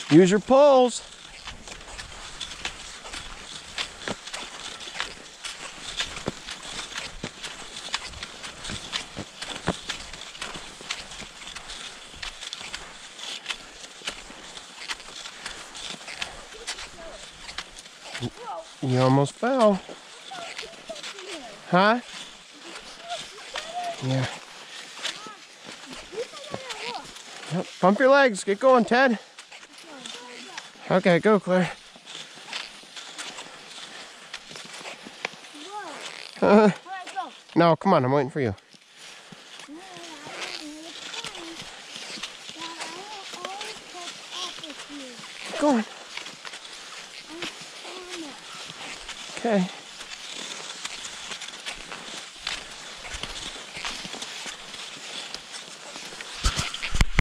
Use your poles. You almost fell. Huh? Yeah. Yep. Pump your legs. Get going, Ted. Okay, go, Claire. No, come on. I'm waiting for you. Keep going. Okay.